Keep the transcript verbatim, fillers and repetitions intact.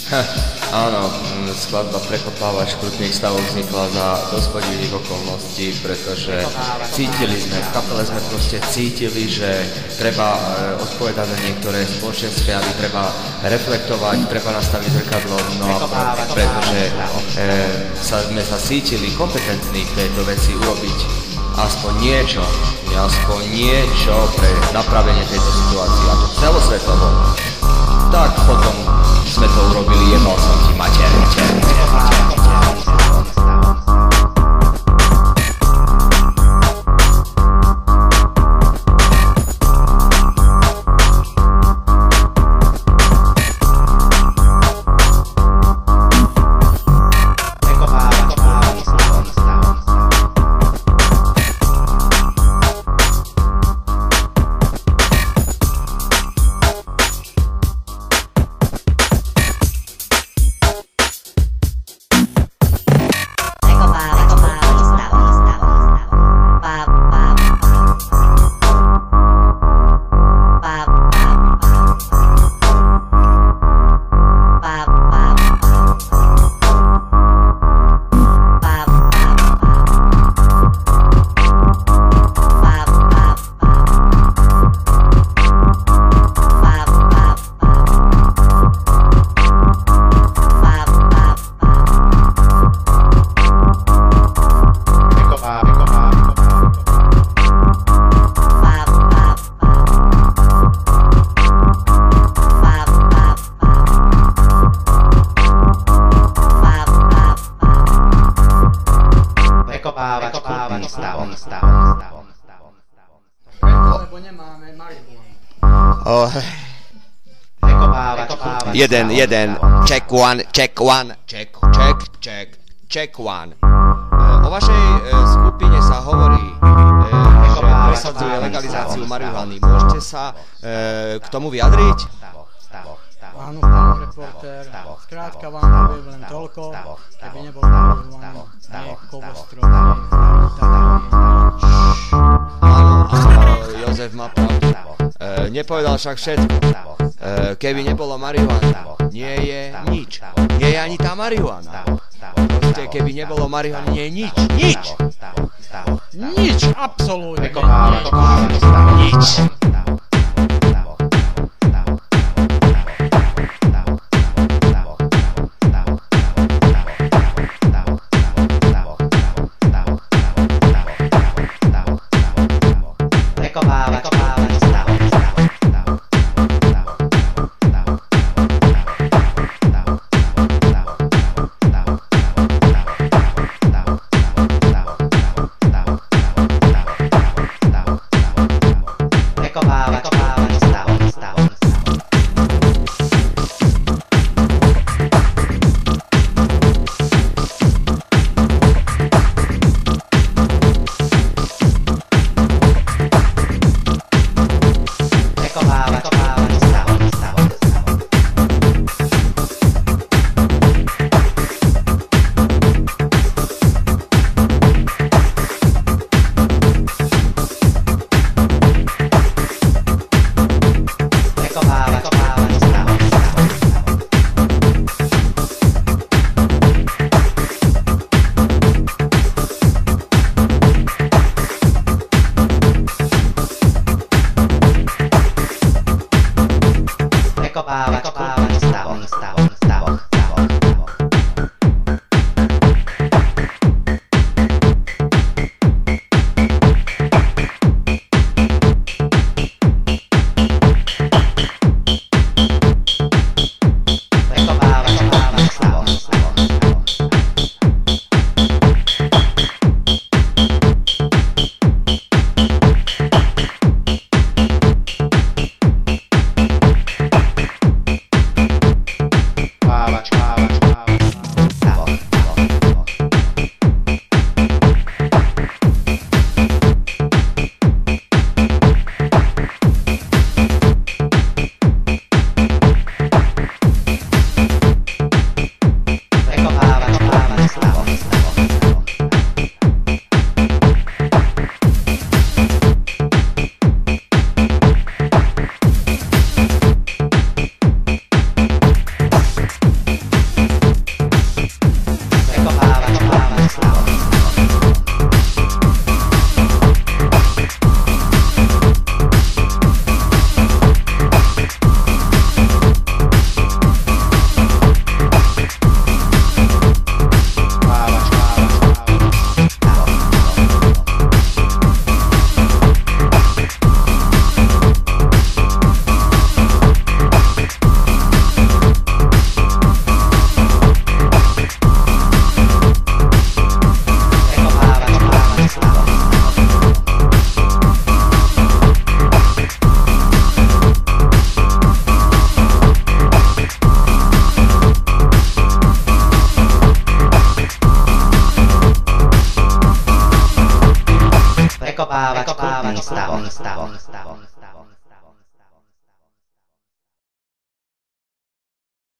Áno, skladba Prekopávač krutných stavov vznikla za dosť podivných okolností, pretože cítili sme, v kapele sme proste cítili, že treba odpovedať na niektoré spoločenské javy, treba reflektovať, treba nastaviť zrkadlo, no a pretože e, sa, sme sa cítili kompetentní v tejto veci urobiť aspoň niečo, aspoň niečo pre napravenie tejto situácie, a to celosvetovo, tak potom sme to urobili, jebal som ti mater. Jeden, jeden, check one, check one, check, check, check, check one. O vašej skupine sa hovorí, že presadzuje legalizáciu marihuany. Môžete sa k tomu vyjadriť? Áno, pán reportér, skrátka vám poviem len toľko, keby nebol marihuana, nie kovostrový, Áno, Jozef má pravdu. Nepovedal však všetko. Keby nebolo marihuana, nie je nič. Nie je ani tá marihuana. Proste, keby nebolo marihuana, nie je nič. Nič! Nič, absolútne. Nič. prekopávač, kultný stav.